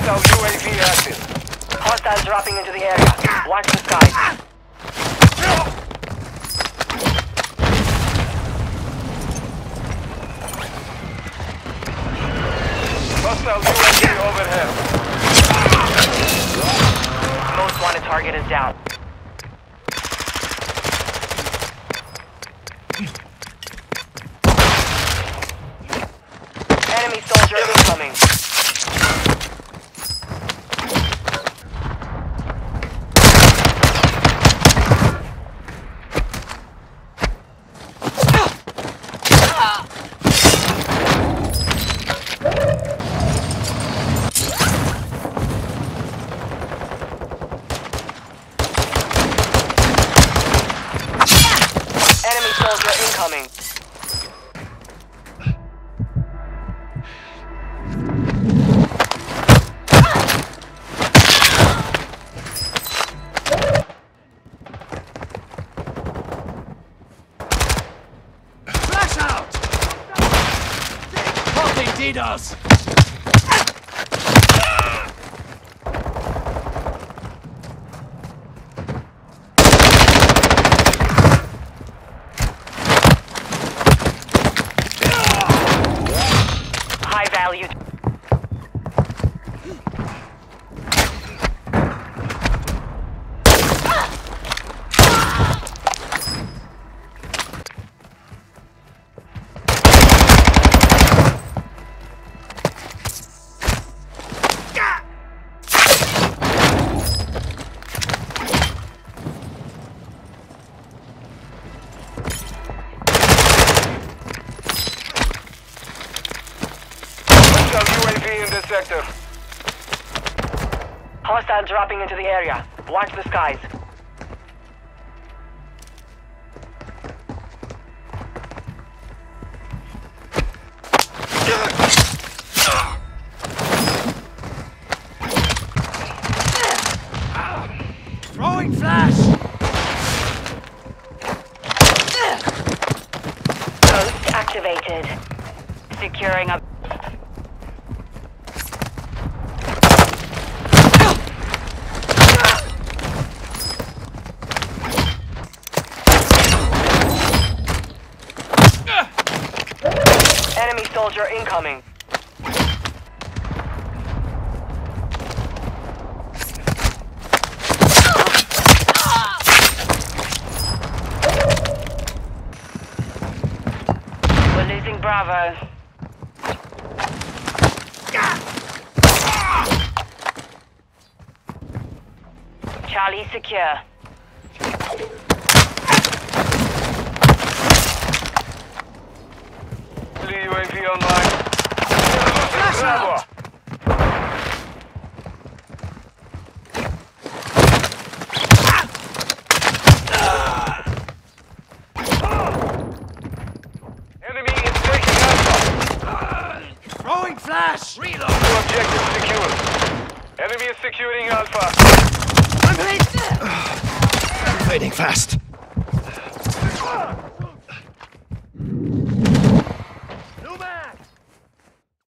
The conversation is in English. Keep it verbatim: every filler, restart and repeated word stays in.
Hostile U A V active. Hostiles dropping into the area. Watch the skies. Hostile U A V overhead. Most wanted target is down. Enemy soldier incoming. Enemy soldier incoming. Flash out! Fucking DDoS! High value. Hostile U A V in this sector. Hostile dropping into the area. Watch the skies. Throwing flash! Post activated. Securing a... Enemy soldier incoming. We're losing Bravo. Charlie secure. U A V online. Bravo. Enemy is taking Alpha. Throwing flash! Reload! Two objectives secured. Enemy is securing Alpha. I'm hit! Fading fast.